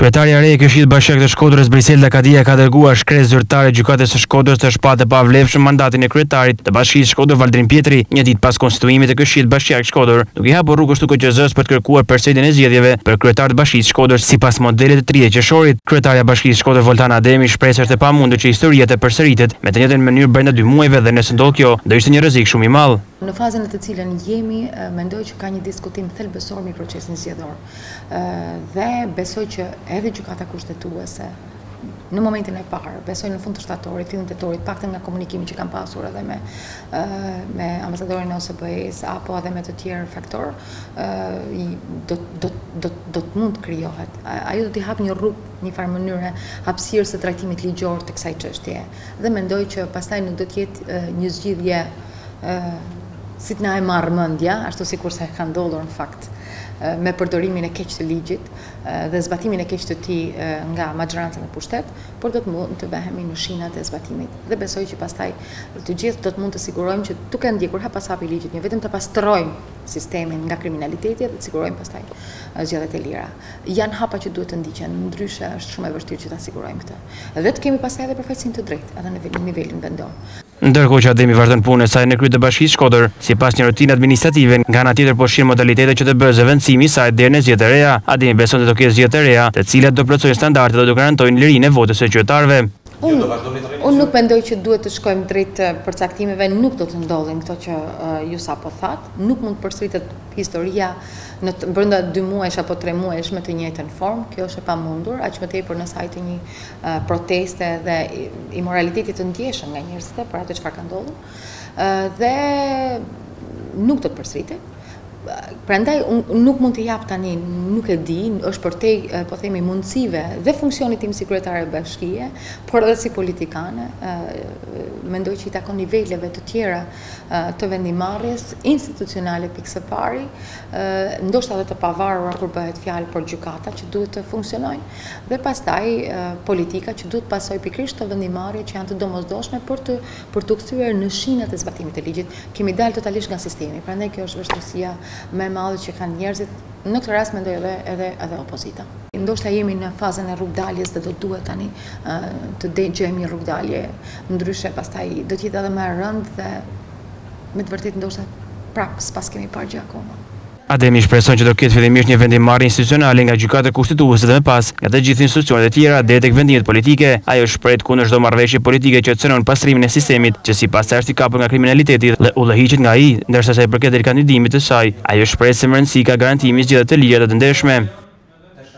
Kryetarja e re e Këshillit Bashkiak të Shkodrës Briselda Kadia ka dërguar shkresë zyrtare gjykatës së Shkodrës të shpatë pavlefshëm mandatin e kryetarit të Bashkisë Shkodër Valdrin Pjetri, një ditë pas konstituimit të Këshillit Bashkiak Shkodër, duke i hapur rrugën KQZ-s për të kërkuar përsëritjen e zgjedhjeve për kryetar të Bashkisë Shkodër sipas modelit të 30 qershorit. Kryetaria e Bashkisë Shkodër Voltana Ademi shpreh se është e pamundur që historia të përsëritet me të njëjtën mënyrë brenda 2 muajve dhe nëse ndodh kjo, do ishte një rrezik shumë i madh. Në fazën në të cilën jemi, mendoj që ka një diskutim thelbësor mbi procesin zgjedhor. Dhe besoj që edhe gjykata kushtetuese në momentin e parë, besoj në fund të shtatorit, fillim tetorit, paktën nga komunikimi që kam pasur edhe me ambasadorin e OSBE-s apo edhe me të tjerë faktorë, do të mund të krijohet. Ajo do t'i hap një rrugë, një farë mënyre hapësirës së trajtimit ligjor të kësaj çështjeje. Dhe mendoj që pastaj nuk do të jetë një zgjidhje si të na e marrë mendja, ashtu sikur se ka ndodhur në fakt me përdorimin e keq të ligjit dhe zbatimin e keq të tij nga majoranca në pushtet, por do të mund të behemi në shinat e zbatimit. Dhe besoj që pastaj të gjithë do të mund të sigurojmë që duke ndjekur hap pas hapi ligjit, jo vetëm të pastrojmë sistemin nga kriminaliteti dhe të sigurojmë pastaj zgjedhjet e lira. Janë hapa që duhet të ndiqen, ndryshe është shumë e vështirë që ta sigurojmë këtë. Dhe të kemi pastaj edhe përfaqësinë të drejtë, edhe në nivelin vendor. Ndërkohë që Ademi vazhdon punën e saj në krye të Bashkisë Shkodër, sipas një rutine administrative, nga ana tjetër po shih modalitete që të bëhet zëvendësimi i saj deri në zgjedhjet e reja. Ademi beson se do ketë zgjedhje të reja, të cilat do plotësojnë standardet dhe do garantojnë lirinë e votës së qytetarëve. Unë nuk mendoj që duhet të shkojmë drejt përcaktimeve, nuk do të ndodhin këto që ju sapo thatë, nuk mund të përsëritet historia brenda 2 muajsh apo 3 muajsh me të njëjtën formë, kjo është e pamundur, aq më tepër në sajtë një proteste dhe imoraliteti të ndjeshëm nga njerëzit për atë çfarë ka ndodhur. Dhe nuk do të përsëritet. Prandaj nuk mund të jap tani, nuk e di, është për te, po themi, mundësive dhe funksionit tim si kryetare bashkie, por edhe si politikane, mendoj që i takon niveleve të tjera të vendimarrjes institucionale pikë së pari, ndoshta edhe të pavarura kur bëhet fjalë për gjykata që duhet të funksionojnë, dhe pastaj politika që duhet pasojë pikërisht të vendimarrje që janë të domosdoshme për të kthyer në shinat e zbatimit të ligjit. Kemi dalë totalisht nga sistemi, prandaj kjo është vështirësia më e madhe që kanë njerëzit, në këtë rast mendoj edhe opozita. Ndoshta jemi në fazën e rrugdaljes dhe do duhet tani të dëgjojmë një rrugdalje, ndryshe pastaj do të jetë edhe më e rëndë dhe me të vërtetë ndoshta prapë s'pas kemi parë gjë akoma. Ademi shpreson që do ketë fillimisht një vendimarrje institucionale nga gjykata kushtetuese dhe më pas nga të gjithë institucionet e tjera deri tek vendimet politike. Ajo shpreh kundër çdo marrëveshje politike që cënon pastrimin e sistemit, që sipas saj është i kapur nga kriminaliteti dhe udhëhiqet nga ai, ndërsa sa i përket kandidimit të saj, ajo shpreh se më rëndësi ka garantimi i zgjedhjeve të lira dhe të ndershme.